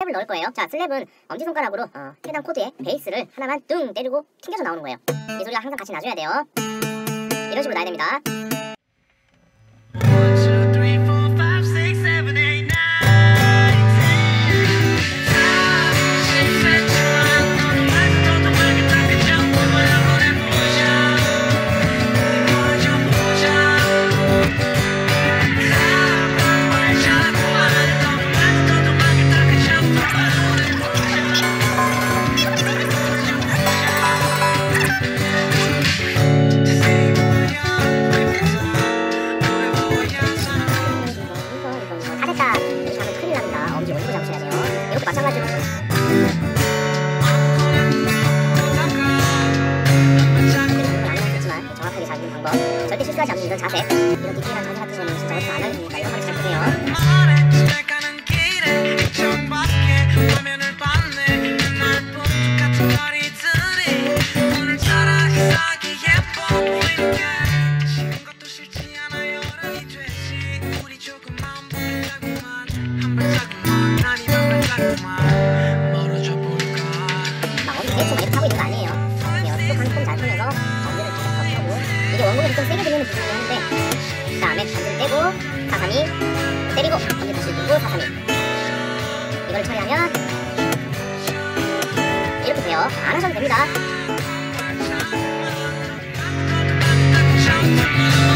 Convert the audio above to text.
슬랩을 넣을 거예요. 자, 슬랩은 엄지손가락으로 해당 코드에 베이스를 하나만 뚱 때리고 튕겨서 나오는 거예요. 이 소리가 항상 같이 나줘야 돼요. 이런 식으로 나야 됩니다. 마찬가지로 알겠지만 정확하게 잡는 방법, 절대 실수하지 않는 이런 자세, 이런 디테일한 자세 같은 거는 진짜 어떻게 안 하는 거니까 이런 거를 잘 보세요. 대충 이렇게 하고 있는 거 아니에요. 쭉 한 통 잘 풀면서 엄지를 계속 더 펴고, 이게 원곡에서 좀 세게 들리는 부분이긴 한데, 그 다음에 반지를 떼고 4-3-2 때리고 엄지 다시 들고 4-3-2 이걸 처리하면 이렇게 돼요. 안 하셔도 됩니다.